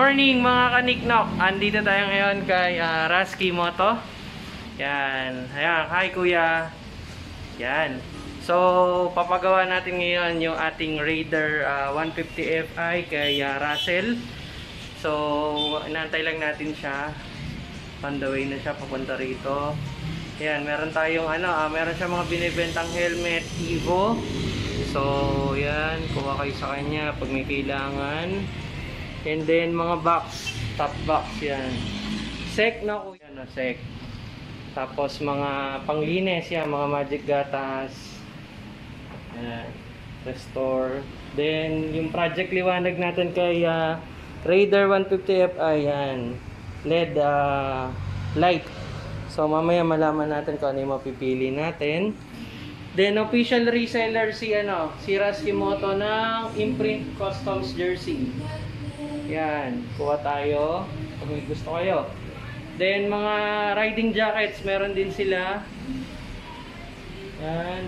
morning mga kaniknok. Andito tayo ngayon kay Rasky Moto. Yan. Ayan. Hi kuya. Yan. So, papagawa natin ngayon yung ating Raider 150 Fi kay Russell. So, inaantay lang natin siya. On the way na siya papunta rito. Yan, meron tayong meron siya mga binibentang helmet Evo. So, yan, kuha kayo sa kanya pag may kailangan. And then mga box, top box yan. Sec na kuya, no, sec. Tapos mga panglinis yan, mga magic gatas. Yan, restore. Then yung project liwanag natin kay Raider 150 Fi yan. LED light. So mamaya malaman natin kung ano yung mapipili natin. Then official reseller si Rasky Moto ng Imprint Customs jersey. Yan, kuha tayo kung may gusto kayo. Then mga riding jackets meron din sila. Yan.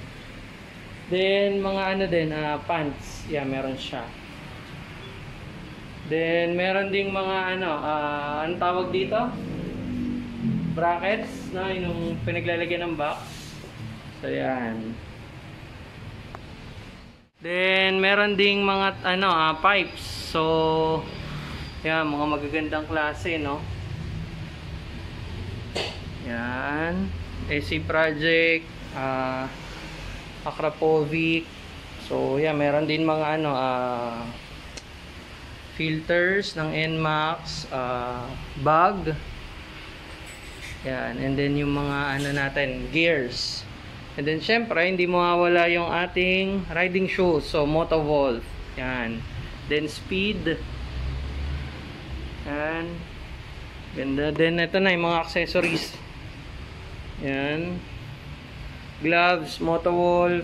Then mga pants. Yan, meron siya. Then meron ding mga ano tawag dito? Brackets, no, yung pinaglalagyan ng box. So yan. Then meron ding mga pipes. So yan, mga magagandang klase, no. Yan, AC Project, Akrapovic. So yan, meron din mga filters ng NMAX, bag. Yan, and then yung mga natin, gears. And then syempre, hindi mawawala yung ating riding shoes. So Motovolf. Yan. Then speed. Yan. Ganda. Then ito na yung mga accessories. Yan. Gloves, Motovolf.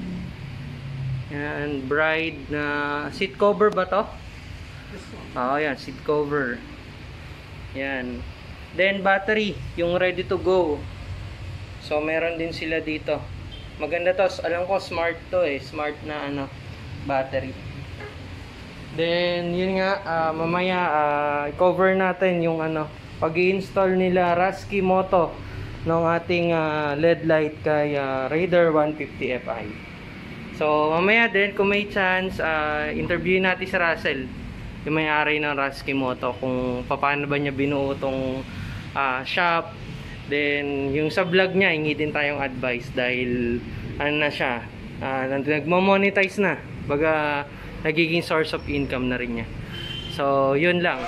Yan, Bride na seat cover ba to? Oo, yan, seat cover. Yan. Then battery, yung ready to go. So meron din sila dito. Maganda to, alam ko smart to smart na battery. Then yun nga, mamaya i-cover natin yung pag-i-install nila Rasky Moto ng ating LED light kay Raider 150 Fi. So mamaya din kung may chance, interview natin si Russell, yung may-ari ng Rasky Moto, kung paano ba niya binuo tong shop. Then yung sa vlog niya, hingi din tayong advice dahil na siya, nagmo-monetize na, baga nagiging source of income na rin niya. So yun lang.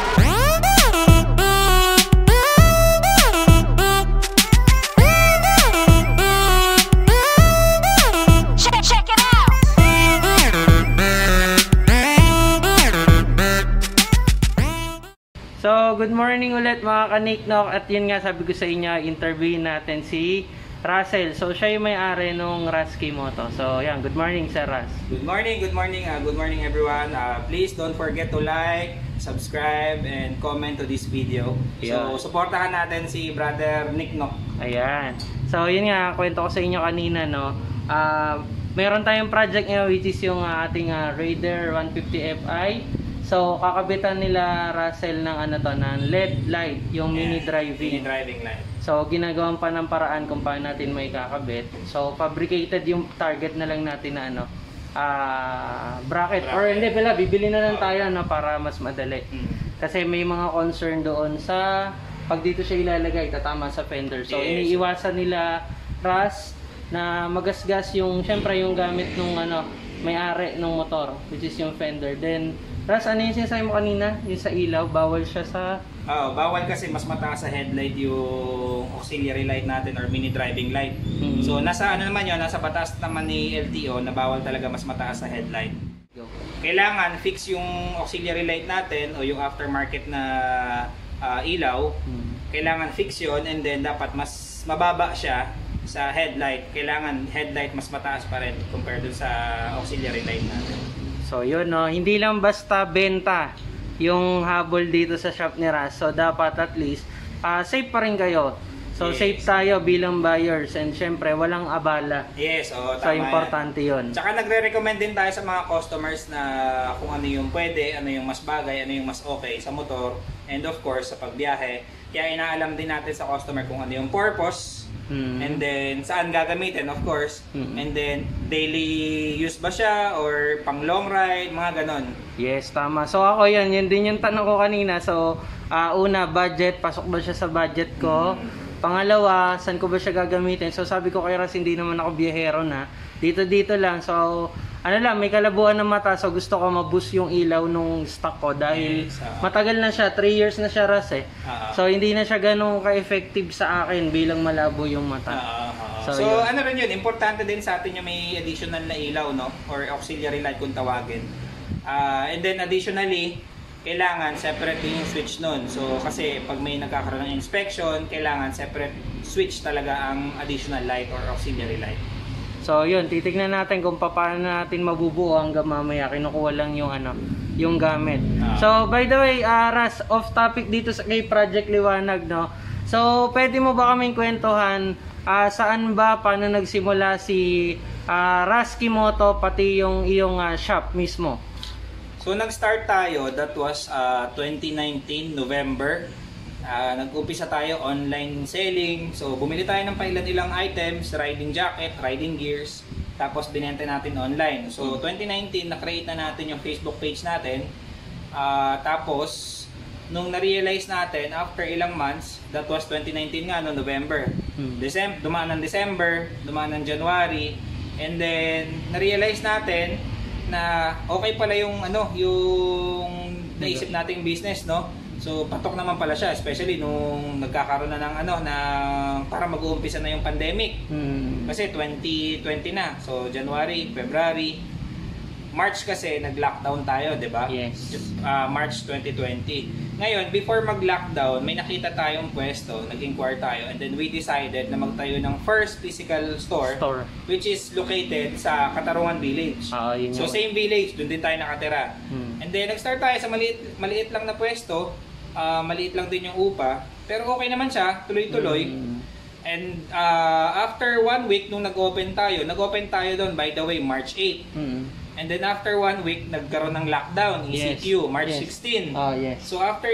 So, good morning ulit mga kaniknok. At yun nga, sabi ko sa inyo, interview natin si Russell. So, siya yung may-ari nung Rasky Moto. So, yan, good morning Sir Ras. Good morning everyone. Please don't forget to like, subscribe, and comment to this video. Yeah. So, supportahan natin si Brother Niknok. Ayan. So, yun nga, kwento ko sa inyo kanina, no. Meron tayong project ngayon, which is yung ating Raider 150 Fi. So, kakabitan nila Russell ng ng LED light, yung mini driving light. So, ginagawan pa ng paraan kung paano natin may kakabit. So, fabricated yung target na lang natin na bracket. Or hindi pala, bibili na lang tayo para mas madali. Kasi may mga concern doon sa pag dito siya ilalagay, tatama sa fender. So, iniiwasan nila Ras na magasgas yung, syempre yung gamit nung may-ari ng motor, which is yung fender. Then Ras, ano yung sinasabi mo kanina? Yung sa ilaw, bawal siya sa... bawal kasi mas mataas sa headlight yung auxiliary light natin or mini driving light. So nasa naman yun, nasa batas naman ni LTO na bawal talaga mas mataas sa headlight. Kailangan fix yung auxiliary light natin o yung aftermarket na ilaw. Kailangan fix yun, and then dapat mas mababa siya sa headlight. Kailangan headlight mas mataas pa rin compared dun sa auxiliary light natin. So yun, no, hindi lang basta benta yung habol dito sa shop ni Ras. So dapat at least safe pa rin kayo So, Yes. safe tayo bilang buyers and syempre, walang abala. Yes, So, tama yan. importante yun. Tsaka nagre-recommend din tayo sa mga customers na kung ano yung pwede, ano yung mas bagay, ano yung mas okay sa motor, and of course, sa pagbiyahe. Kaya inaalam din natin sa customer kung ano yung purpose, and then saan gagamitin, of course, and then daily use ba siya or pang long ride, mga ganon. Yes, tama. So ako yun din yung tanong ko kanina. So, una, budget, pasok ba siya sa budget ko? Pangalawa, saan ko ba siya gagamitin? So sabi ko kay Ras, hindi naman ako biyahero na. Dito lang. So, ano lang, may kalabuan ng mata. So gusto ko ma-boost yung ilaw nung stock ko dahil Yes, matagal na siya, 3 years na siya, Ras eh. So hindi na siya ganun ka-effective sa akin bilang malabo yung mata. So yun. ano rin yun, importante din sa atin yung may additional na ilaw, no? Or auxiliary light kung tawagin. And then additionally, kailangan separate din yung switch nun. So kasi pag may nagkakaroon ng inspection, kailangan separate switch talaga ang additional light or auxiliary light. So yun, titignan natin kung paano natin mabubuo hanggang mamaya kinukuha lang yung yung gamit. So by the way, Ras, off topic dito sa kay Project Liwanag, no. So pwede mo ba kaming kwentuhan saan ba, paano nagsimula si Rasky Moto pati yung iyong shop mismo? So nag-start tayo, that was 2019 November. Nag-umpisa tayo online selling. So bumili tayo ng pailan-ilang items, riding jacket, riding gears, tapos binenta natin online. So 2019 na-create na natin yung Facebook page natin. Tapos nung na-realize natin after ilang months, that was 2019 nga, no, November. Dumaan ng December, dumaan ng January, and then na-realize natin na okay pala yung yung naisip nating business, no? So patok naman pala siya, especially nung nagkakaroon na ng para mag-uumpisa na yung pandemic. Kasi 2020 na. So January, February, March kasi nag-lockdown tayo, 'di ba? Yes. March 2020. Ngayon, before mag-lockdown, may nakita tayong pwesto, nag-inquire tayo, and then we decided na magtayo ng first physical store. Which is located sa Katarungan Village. So same village, doon din tayo nakatira. And then nag-start tayo sa maliit lang na pwesto. Maliit lang din yung upa, pero okay naman siya, tuloy-tuloy. And after 1 week nung nag-open tayo doon, by the way, March 8. And then after 1 week, nagkaroon ng lockdown, ECQ, March 16. So after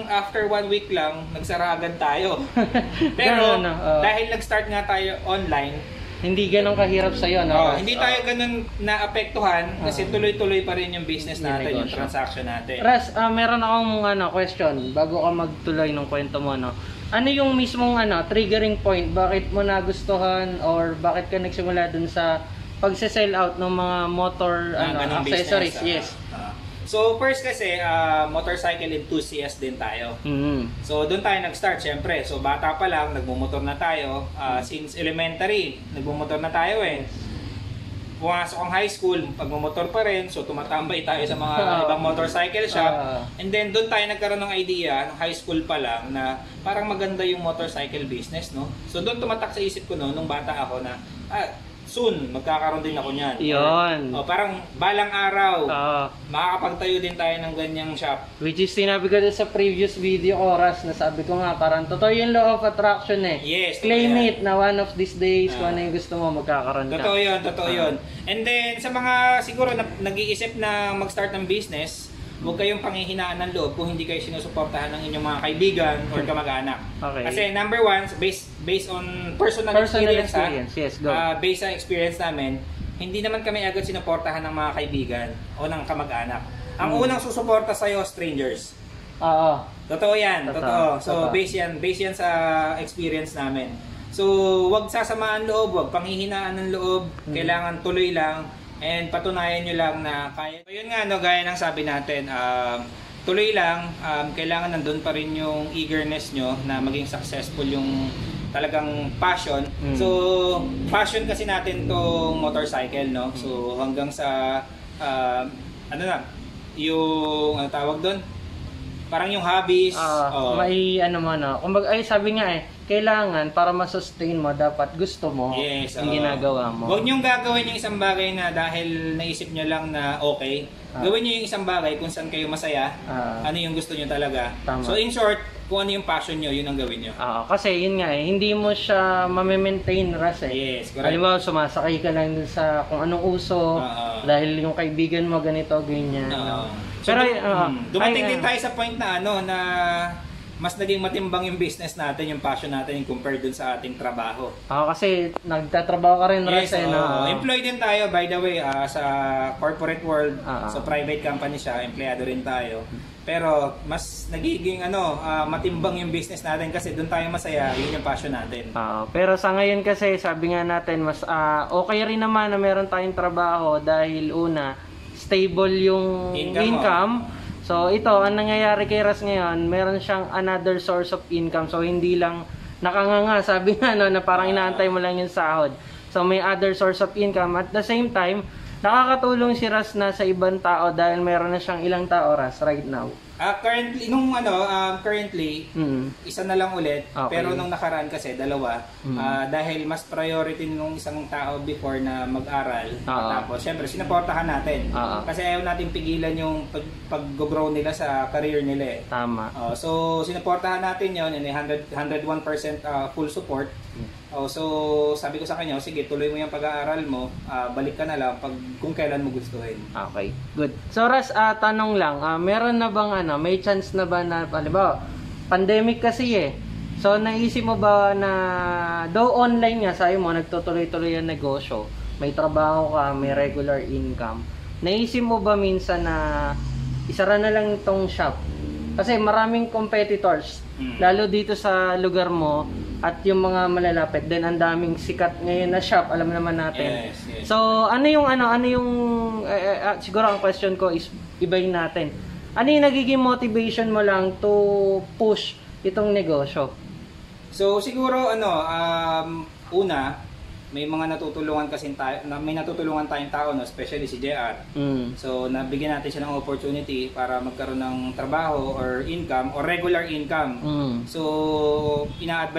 1 week lang, nagsara agad tayo. Pero dahil nag-start nga tayo online, hindi ganun kahirap sa'yo, no? Hindi tayo ganun naapektuhan kasi tuloy-tuloy pa rin yung business natin, yung transaction natin. Ras, meron akong question bago ka magtuloy ng kwento mo, no? Ano yung mismong triggering point? Bakit mo nagustuhan or bakit ka nagsimula dun sa pagse-sell out ng mga motor accessories? Business, yes. So first kasi motorcycle enthusiast din tayo. So doon tayo nag-start syempre. So bata pa lang nagmumotor na tayo, since elementary nagmumotor na tayo eh. Pumasok ang high school, pagmumotor pa rin. So tumatambay tayo sa mga ibang motorcycle shop. And then doon tayo nagkaroon ng idea ng high school pa lang na parang maganda yung motorcycle business, no? So doon tumatak sa isip ko nung bata ako na soon, magkakaroon din ako niyan. Yun. Parang balang araw, makakapagtayo din tayo ng ganyang shop. Which is sinabi ko sa previous video oras na sabi ko nga, parang totoo yung law of attraction eh. Yes. Claim it na one of these days, kung ano yung gusto mo, magkakaroon ka. Totoo yun. And then, sa mga siguro nag-iisip na mag-start ng business, huwag kayong panghihinaan ng loob kung hindi kayo sinusuportahan ng inyong mga kaibigan or kamag-anak. Kasi number one, based on personal experience, yes, go. Based sa experience namin, hindi naman kami agad sinuportahan ng mga kaibigan o ng kamag-anak. Ang unang susuporta sa'yo, strangers. Totoo yan, totoo. So, base yan sa experience namin. So, huwag sasamaan loob, huwag panghihinaan ng loob, kailangan tuloy lang. And patunayan nyo lang na kaya. So yun nga, no, gaya ng sabi natin, tuloy lang, kailangan nandun pa rin yung eagerness nyo na maging successful yung talagang passion. So passion kasi natin tong motorcycle, no? So hanggang sa yung tawag doon? Parang yung hobbies. May kumbaga, sabi nga kailangan para ma-sustain mo, dapat gusto mo yung ginagawa mo. Huwag niyong gagawin yung isang bagay na dahil naisip niyo lang na okay. Gawin niyo yung isang bagay kung saan kayo masaya, ano yung gusto niyo talaga. Tama. So in short, kung ano yung passion nyo, yun ang gawin nyo. Kasi yun nga hindi mo siya ma-maintain, Ras, eh. Yes, correct. Halimbawa, sumasakay ka lang dun sa kung anong uso, dahil yung kaibigan mo ganito, ganyan. So, Pero, dumating din tayo sa point na na mas naging matimbang yung business natin, yung passion natin compared dun sa ating trabaho. Kasi nagtatrabaho ka rin, Ras, Yes, employed din tayo, by the way, sa corporate world, sa private company siya, empleyado rin tayo. Pero mas nagiging matimbang yung business natin kasi doon tayo masaya, yun yung passion natin. Pero sa ngayon kasi, sabi nga natin, mas okay rin naman na meron tayong trabaho dahil una, stable yung income. So ito, ang nangyayari kay Ras ngayon, meron siyang another source of income. So hindi lang nakanganga, sabi nga na parang inaantay mo lang yung sahod. So may other source of income. At the same time, nakakatulong si Ras na sa ibang tao dahil meron na siyang ilang tao, Ras, right now. Currently, currently, isa na lang ulit. Pero nung nakaraan kasi, dalawa. Dahil mas priority nung isang tao before na mag-aral. Tapos, syempre, sinuportahan natin. Kasi ayaw natin pigilan yung pag-grow nila sa career nila. Tama. So, sinuportahan natin yun and 101% full support. So, sabi ko sa kanya, sige, tuloy mo yung pag-aaral mo, balik ka na lang kung kailan mo gustuhin. Okay, good. So, Ras, tanong lang, meron na bang may chance na ba na, halimbawa, pandemic kasi So, naisip mo ba na, though online nga, sabi mo, nagtutuloy-tuloy yung negosyo, may trabaho ka, may regular income, naisip mo ba minsan na isara na lang itong shop? Kasi maraming competitors, lalo dito sa lugar mo, at yung mga malalapit din, ang daming sikat ngayon na shop, alam naman natin. Yes. So, ano yung siguro ang question ko is ibahin natin. Ano yung nagiging motivation mo lang to push itong negosyo? So, siguro una, may mga natutulungan kasi may natutulungan tayong tao, especially si JR. So, nabigyan natin siya ng opportunity para magkaroon ng trabaho or income or regular income. So,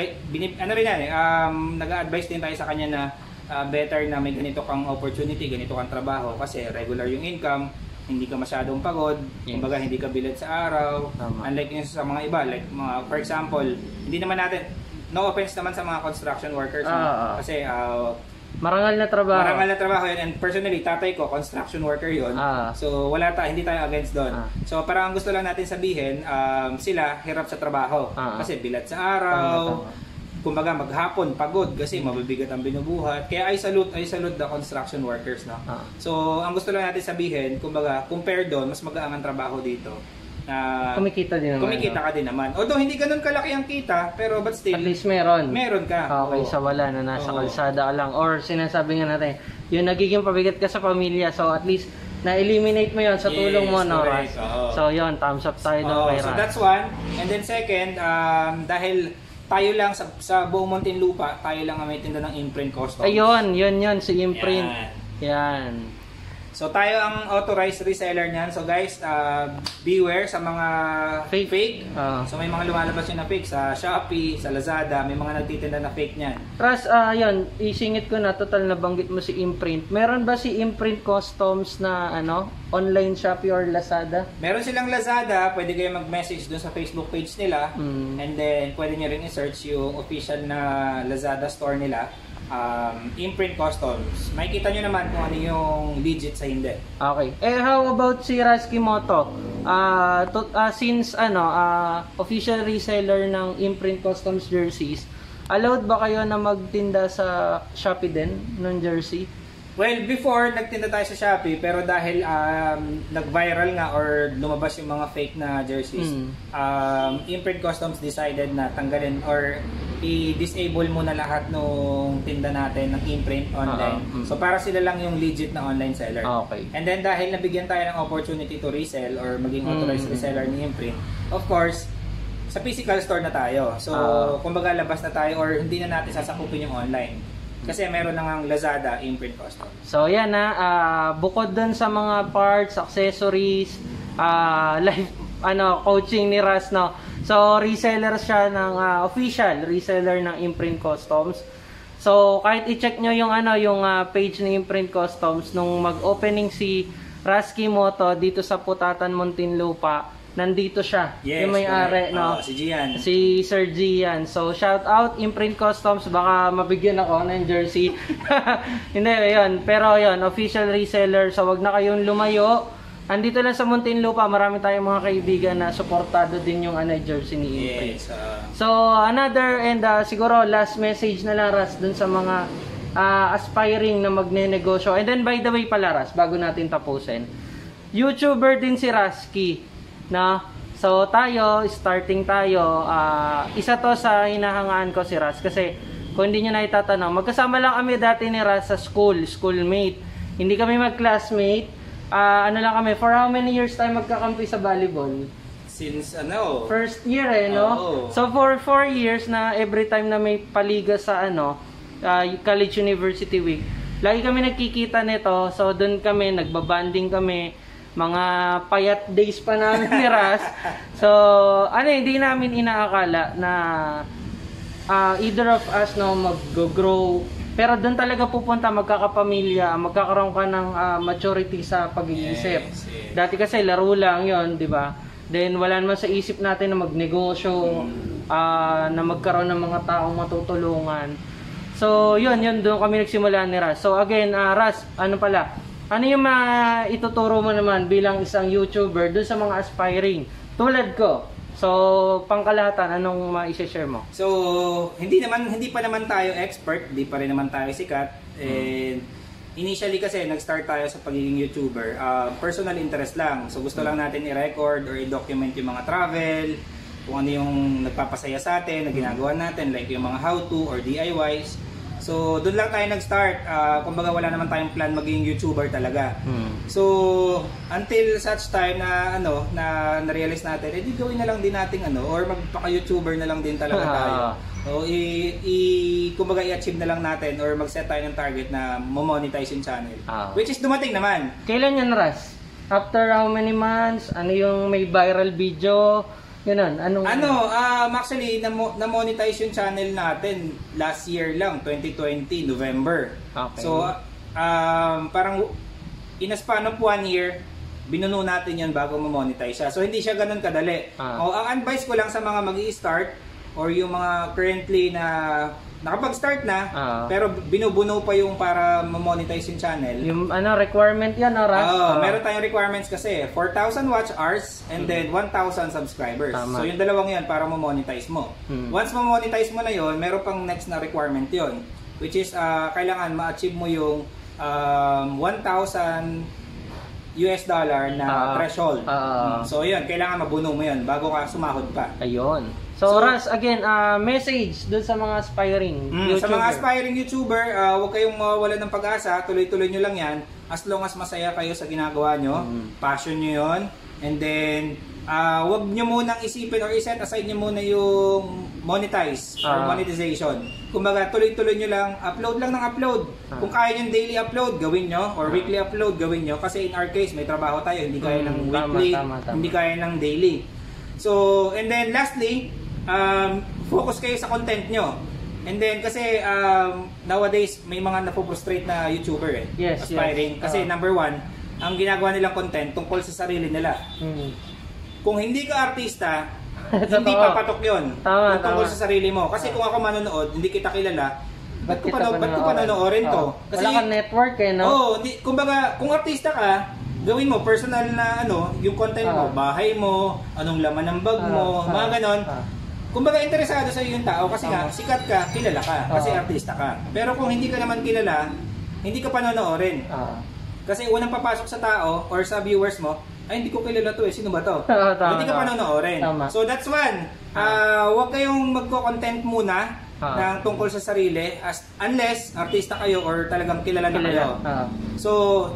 nag-a-advise din tayo sa kanya na better na may ganito kang opportunity, ganito kang trabaho kasi regular yung income, hindi ka masyadong pagod, kumbaga hindi ka bilad sa araw. Unlike yung sa mga iba, like for example, hindi naman natin, no offense naman sa mga construction workers, kasi marangal na trabaho yun, and personally tatay ko construction worker yun. So hindi tayo against doon. So parang ang gusto lang natin sabihin, sila hirap sa trabaho kasi bilad sa araw. Kumbaga maghapon pagod kasi mabibigat ang binubuhat. Kaya I salute the construction workers, no. So ang gusto lang natin sabihin, kumbaga compare doon, mas magaang ang trabaho dito. Kumikita din naman. Kumikita ka din naman. Although hindi ganun kalaki ang kita, pero but still, at least meron ka. Okay, sa wala na nasa kalsada ka lang. Or sinasabi nga natin, yung nagiging pabigat ka sa pamilya. So at least, na-eliminate mo yon sa tulong mo, no? So yun, thumbs up tayo ng kay Ras. So that's one. And then second, dahil tayo lang sa buong Muntinlupa, tayo lang ang may tinda ng Imprint Customs. Ayun, yun, si Imprint. Yan. So tayo ang authorized reseller niyan. So guys, beware sa mga fake. So may mga lumalabas yun na fake sa Shopee, sa Lazada, may mga nagtitinda na fake niyan. Ras, yun, isingit ko na, total nabanggit mo si Imprint. Meron ba si Imprint Customs na online Shopee or Lazada? Meron silang Lazada, pwede kayo mag-message dun sa Facebook page nila. And then pwede nyo rin i-search yung official na Lazada store nila. Imprint Customs. Makikita nyo naman kung ano yung legit sa hindi. Okay. How about si Raskimoto? Since official reseller ng Imprint Customs jerseys, allowed ba kayo na magtinda sa Shopee din ng jersey? Well, before nagtinda tayo sa Shopee, pero dahil nag-viral nga or lumabas yung mga fake na jerseys, Imprint Customs decided na tanggalin or i-disable muna lahat nung tinda natin ng Imprint online. So para sila lang yung legit na online seller. Okay. And then dahil nabigyan tayo ng opportunity to resell or maging authorized reseller ni Imprint, of course, sa physical store na tayo. So kumbaga labas na tayo or hindi na natin sasakupin yung online. Kasi meron na ngang Lazada Imprint Customs. So yan bukod dun sa mga parts, accessories, live coaching ni Ras, no. So reseller siya ng official reseller ng Imprint Customs. So kahit i-check nyo yung yung page ng Imprint Customs nung mag-opening si Raskimoto dito sa Putatan, Muntinlupa, nandito siya. Yes, yung may-ari, no? si Gian. Si Sir Gian. So, shout out Imprint Customs. Baka mabigyan ako ng jersey. Hindi, yun. Pero yun, official reseller. So, wag na kayong lumayo. Andito lang sa Muntinlupa, marami tayong mga kaibigan na suportado din yung jersey ni Imprint. Yes. So, another and siguro last message na lang, Ras, dun sa mga aspiring na magne-negosyo. And then, by the way pala, Ras, bago natin tapusin, YouTuber din si Rasky, na so tayo, starting tayo, isa to sa hinahangaan ko si Ras, kasi kung hindi nyo na itatanong, magkasama lang kami dati ni Ras sa schoolmate. Hindi kami mag-classmate. Ano lang kami, for how many years tayo magkakampi sa volleyball? Since First year no? Oo. So for 4 years na every time na may paliga sa college university week, lagi kami nagkikita nito. So doon kami, nagbabanding kami, mga payat days pa namin ni Ras. So hindi namin inaakala na either of us mag-grow. Pero doon talaga pupunta, magkakapamilya, magkakaroon ka ng maturity sa pag-iisip. Yes. Dati kasi laro lang yon, di ba? Then wala naman sa isip natin na magnegosyo, na magkaroon ng mga taong matutulungan. So yun doon kami nagsimula ni Ras. So again, Ras, ano yung ituturo mo naman bilang isang YouTuber doon sa mga aspiring tulad ko? So, pangkalahatan, anong ma-share mo? So, hindi pa naman tayo expert, hindi pa rin naman tayo sikat. And initially kasi nag-start tayo sa pagiging YouTuber, personal interest lang. So, gusto lang natin i-record or i-document yung mga travel, kung ano yung nagpapasaya sa atin, na ginagawa natin, like yung mga how-to or DIYs. So, doon lang tayo nag-start. Kumbaga wala naman tayong plan maging YouTuber talaga. So, until such time na na-realize natin, edi gawin na lang din natin or magpaka-YouTuber na lang din talaga tayo. So, kumbaga i-achieve na lang natin or mag-set tayo ng target na mo-monetize yung channel. Which is dumating naman. Kailan yan, Ras? After how many months? Ano yung may viral video? Ganun, actually, na-monetize yung channel natin last year lang, 2020, November. Okay. So, parang in a span of 1 year, binuno natin yan bago ma-monetize siya. So, hindi siya ganun kadali. Ang advice ko lang sa mga mag-i-start or yung mga currently na nakapag-start na, pero binubuno pa yung para ma-monetize yung channel. Yung requirement yan, Ras? Meron tayong requirements kasi 4,000 watch hours and then 1,000 subscribers. Tama. So yung dalawang yan para ma-monetize mo. Once ma-monetize mo na yon, meron pang next na requirement yon, which is kailangan ma-achieve mo yung $1,000 na threshold. So yun, kailangan mabuno mo yun bago ka sumahod pa. Ayun. So Ras, again, message dun sa mga aspiring YouTuber. Sa mga aspiring YouTuber, huwag kayong mawawalan ng pag-asa. Tuloy-tuloy nyo lang yan. As long as masaya kayo sa ginagawa nyo, passion nyo yon. And then, huwag nyo munang isipin or iset aside nyo muna yung monetize or monetization. Kumbaga, tuloy-tuloy nyo lang, upload lang ng upload. Kung kaya nyo daily upload, gawin nyo. Or weekly upload, gawin nyo. Kasi in our case, may trabaho tayo. Hindi kaya ng weekly, hindi kaya ng daily. So, and then lastly, focus kayo sa content nyo. And then kasi nowadays may mga napo-frustrate na YouTuber aspiring. Kasi number one, ang ginagawa nilang content tungkol sa sarili nila. Kung hindi ka artista, hindi papatok yun. Tungkol sa sarili mo. Kasi kung ako manonood, hindi kita kilala, ba't ko panonoorin to? Kasi, wala kang network no? Kumbaga, kung artista ka, gawin mo personal na yung content mo, bahay mo, anong laman ng bag mo, mga ganon. Kumbaga interesado sa iyo yung tao kasi nga sikat ka, kilala ka, kasi artista ka. Pero kung hindi ka naman kilala, hindi ka panonoorin. Kasi unang papasok sa tao or sa viewers mo, ay hindi ko kilala to sino ba to? Hindi ka panonoorin. So that's one. Huwag kayong magko-content muna ng tungkol sa sarili unless artista kayo or talagang kilala na kayo. So,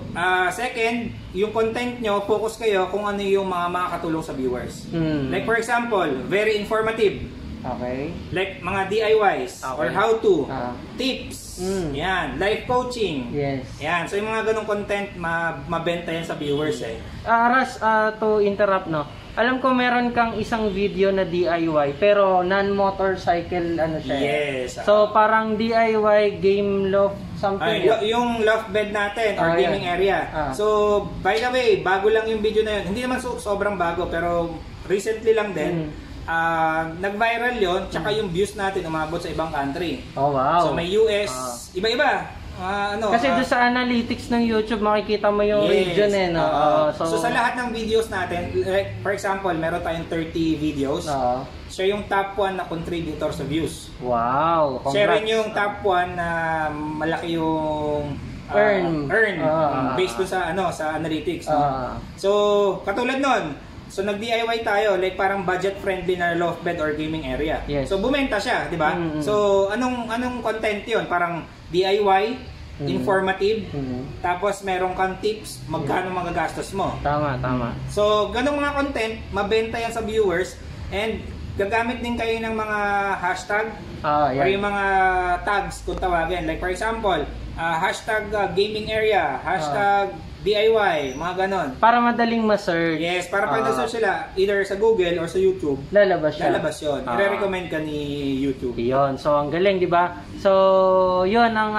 second, yung content nyo, focus kayo kung ano yung mga makakatulong sa viewers. Like for example, very informative. Okay. Like mga DIYs or how-to, tips, yan, life coaching. Yes. Yan, so yung mga ganong content, mabenta yan sa viewers Ras, to interrupt alam ko meron kang isang video na DIY pero non-motorcycle siya. Yes. So parang DIY game loft something. Yung loft bed natin or gaming area. So by the way, bago lang yung video na yun. Hindi naman sobrang bago pero recently lang din, nag-viral yon, tsaka yung views natin umabot sa ibang country. Oh, wow. So may US, iba-iba. Kasi doon sa analytics ng YouTube, makikita mo yung region eh, no? So sa lahat ng videos natin, like, for example, meron tayong 30 videos. Siya yung top 1 na contributor sa views. Wow! Congrats. Siya rin yung top 1 na malaki yung earn based dun sa analytics. So katulad nun, so nag-DIY tayo, like parang budget-friendly na loft bed or gaming area. Yes. So bumenta siya, di ba? So anong content yun? Parang DIY, informative, tapos meron kang tips, magkano magagastos mo. Tama. So ganong mga content, mabenta yan sa viewers, and gagamit din kayo ng mga hashtag or yung mga tags kung tawagin. Like for example, hashtag gaming area, hashtag DIY, mga ganon. Para madaling ma-search. Yes, para pag na-search sila, either sa Google or sa YouTube, lalabas yun. I-recommend ka ni YouTube. Yun. So, ang galing, di ba? So, yun ang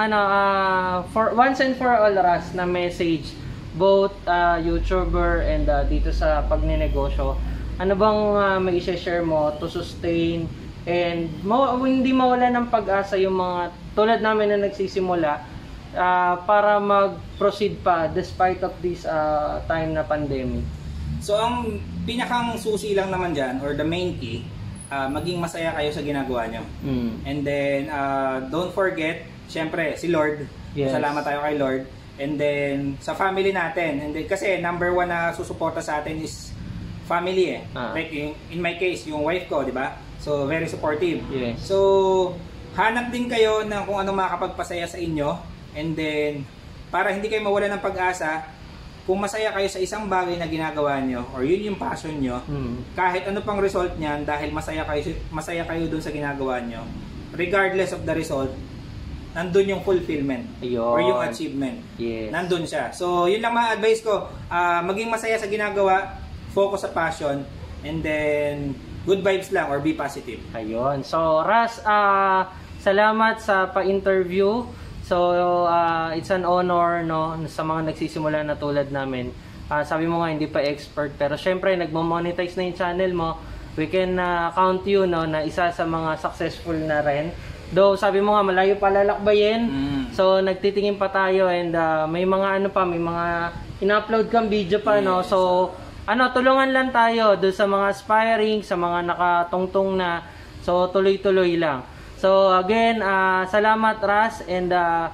for once and for all, Ras, na message, both YouTuber and dito sa pagninegosyo. Ano bang may i-share mo to sustain and hindi mawala ng pag-asa yung mga tulad namin na nagsisimula para mag-proceed pa despite of this time na pandemic? So ang pinakang susi lang naman dyan, or the main key, maging masaya kayo sa ginagawa nyo. And then don't forget, syempre si Lord. Yes. Salamat tayo kay Lord. And then sa family natin, and then, kasi number 1 na susuporta sa atin is family eh. Like in my case, yung wife ko, di ba? So very supportive. Yes. So hanap din kayo ng kung ano makakapagpasaya sa inyo. And then, para hindi kayo mawala ng pag-asa, kung masaya kayo sa isang bagay na ginagawa nyo, or yun yung passion nyo, kahit ano pang result niyan, dahil masaya kayo dun sa ginagawa nyo, regardless of the result, nandun yung fulfillment. Or yung achievement. Yes. Nandun siya. So, yun lang ma-advise ko. Maging masaya sa ginagawa, focus sa passion, and then, good vibes lang or be positive. Ayun. So, Ras, salamat sa pa-interview. So, it's an honor, no, sa mga nagsisimula na tulad namin. Sabi mo nga, hindi pa expert, pero syempre, nagmo-monetize na yung channel mo. We can count you, no, na isa sa mga successful na rin. Though, sabi mo nga, malayo pa lalakbayin. So, nagtitingin pa tayo, and may mga may mga in-upload kang video pa, no. So, tulungan lang tayo doon sa mga aspiring, sa mga nakatungtong na. So, tuloy-tuloy lang. So again, salamat Ras, and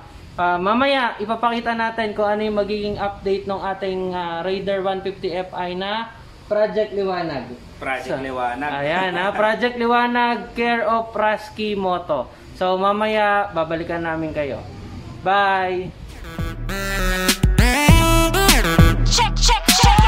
mamaya ipapakita natin kung ano yung magiging update ng ating Raider 150 Fi na Project Liwanag. Project Liwanag. Ayan, Project Liwanag, care of Rasky Moto. So mamaya babalikan namin kayo. Bye! Check it out!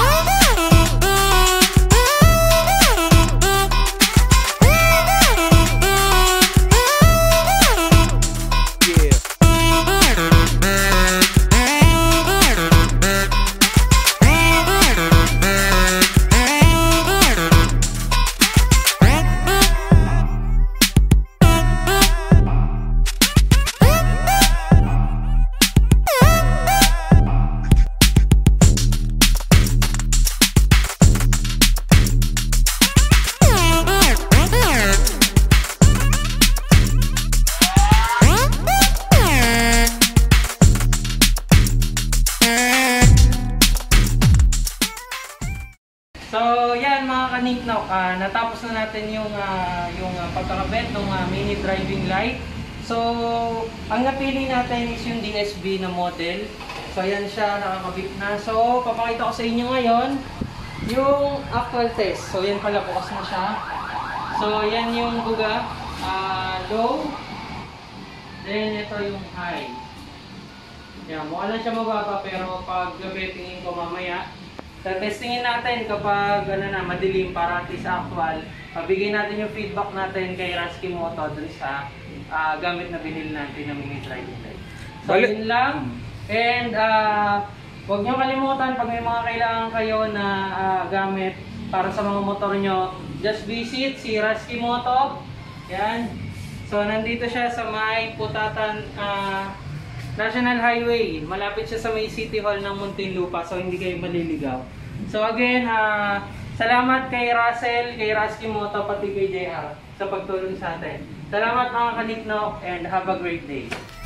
So, yan mga kaniknok, natapos na natin yung pagkakabit ng mini driving light. So, ang napili natin is yung DSB na model. So, yan siya, nakakabit na. So, papakita ko sa inyo ngayon yung actual test. So, yan pala, bukas na siya. So, yan yung buga, low. Then, ito yung high. Yan, mukha lang siya mababa, pero pag gabi, tingin ko mamaya, testingin natin kapag madilim para at least actual. Pabigay natin yung feedback natin kay Rasky Moto dun sa gamit na binili natin na mini driving light. So yun lang. And huwag nyo kalimutan pag may mga kailangan kayo na gamit para sa mga motor nyo, just visit si Rasky Moto. Yan. So nandito siya sa may Putatan National Highway. Malapit siya sa may City Hall ng Muntinlupa, so hindi kayo maliligaw. So again, Salamat kay Russell, kay Rasky Moto, pati kay JR sa pagtulong sa atin. Salamat mga kaniknok and have a great day.